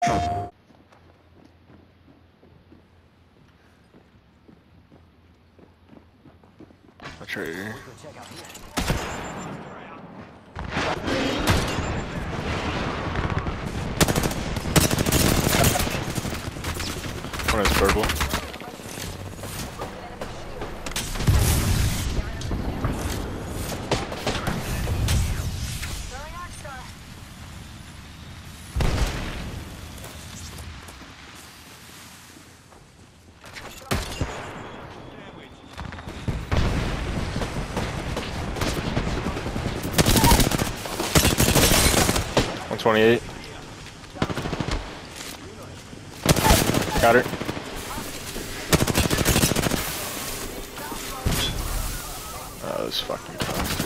Watch right here. One is purple. $128. Got her. That was fucking tough.